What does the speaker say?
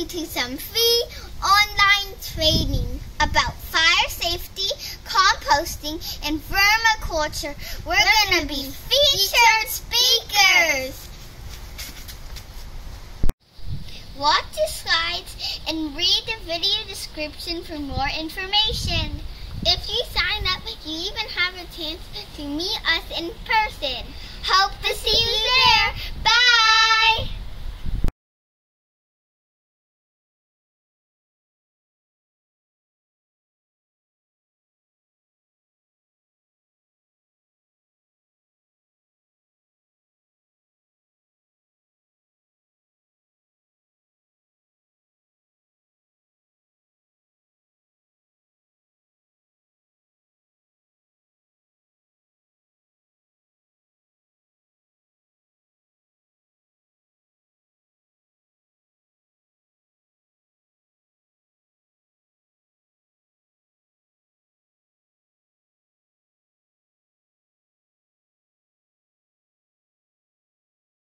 to some free online training about fire safety, composting, and vermiculture. We're going to be featured speakers. Watch the slides and read the video description for more information. If you sign up, you even have a chance to meet us in person.